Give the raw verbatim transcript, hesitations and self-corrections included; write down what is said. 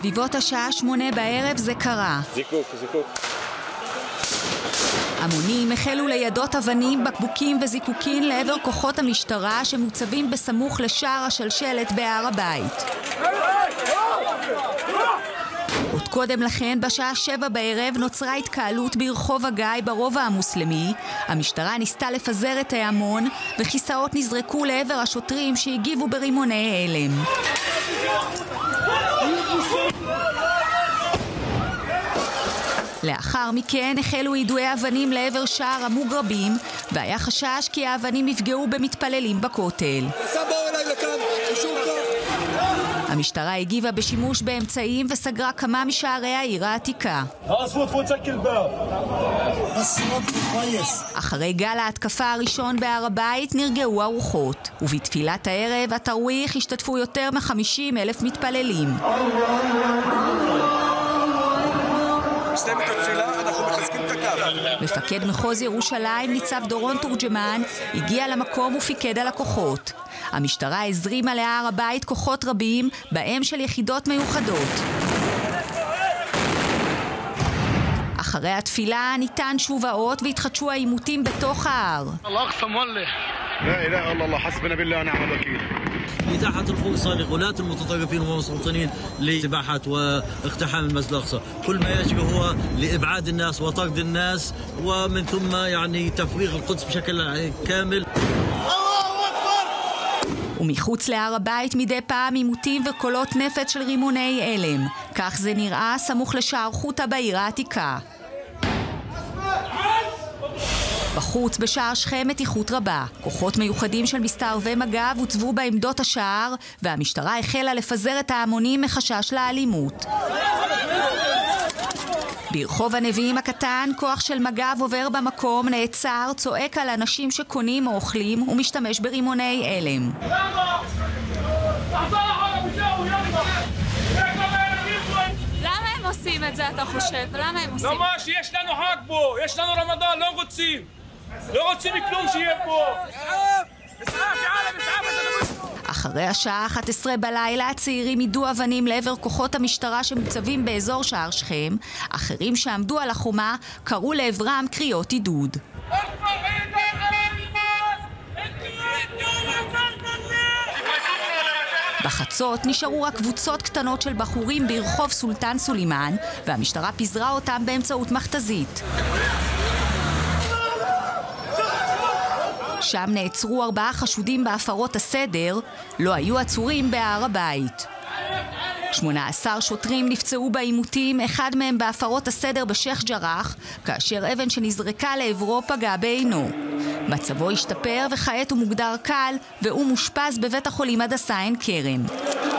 בסביבות השעה שמונה בערב זה קרה. זיקוק, זיקוק. המונים החלו לידות אבנים, בקבוקים וזיקוקין לעבר כוחות המשטרה שמוצבים בסמוך לשער השלשלת בהר הבית. עוד קודם לכן, בשעה שבע בערב, נוצרה התקהלות ברחוב הגיא ברובע המוסלמי. המשטרה ניסתה לפזר את ההמון, וכיסאות נזרקו לעבר השוטרים שהגיבו ברימוני הלם. לאחר מכן החלו יידויי אבנים לעבר שער המוגרבים, והיה חשש כי האבנים יפגעו במתפללים בכותל. המשטרה הגיבה בשימוש באמצעים וסגרה כמה משערי העיר העתיקה. אחרי גל ההתקפה הראשון בהר הבית נרגעו הרוחות, ובתפילת הערב התרוויח השתתפו יותר מ-חמישים אלף מתפללים. מסתיימת התפילה, אנחנו מחזקים את הקו. מפקד מחוז ירושלים, ניצב דורון תורג'מן, הגיע למקום ופיקד על הכוחות. המשטרה הזרימה להר הבית כוחות רבים, בהם של יחידות מיוחדות. אחרי התפילה ניתן שוב האות והתחדשו העימותים בתוך ההר. لا إله إلا الله حسبنا بالله ونعم الوكيل. إتاحة الفرصة لغلاة المتطرفين والمستوطنين لسباحة واقتحام المسجد الأقصى. كل ما يجب هو لإبعاد الناس وطرد الناس ومن ثم يعني تفريغ القدس بشكل كامل. ומחוץ להר הבית מדי פעם עימותים וקולות נפץ של רימוני הלם. כך זה נראה סמוך לשער חוטה בעיר העתיקה. בחוץ בשער שכם מתיחות רבה. כוחות מיוחדים של מסתערבי מג"ב הוצבו בעמדות השער, והמשטרה החלה לפזר את ההמונים מחשש לאלימות. ברחוב הנביאים הקטן, כוח של מג"ב עובר במקום, נעצר, צועק על אנשים שקונים או אוכלים ומשתמש ברימוני הלם. למה הם עושים את זה, אתה חושב? למה הם עושים? למה שיש לנו חג פה, יש לנו רמדאן, לא רוצים. לא רוצים כלום שיהיה פה. אחרי השעה אחת עשרה בלילה הצעירים יידו אבנים לעבר כוחות המשטרה שמוצבים באזור שער שכם. אחרים שעמדו על החומה קראו לעברם קריאות עידוד. בחצות נשארו רק קבוצות קטנות של בחורים ברחוב סולטן סולימן, והמשטרה פיזרה אותם באמצעות מכתזית. שם נעצרו ארבעה חשודים בהפרות הסדר, לא היו עצורים בהר הבית. שמונה עשר שוטרים נפצעו בעימותים, אחד מהם בהפרות הסדר בשייח ג'ראח, כאשר אבן שנזרקה לעברו פגע בעינו. מצבו השתפר וכעת הוא מוגדר קל, והוא מושפז בבית החולים הדסה עין כרם.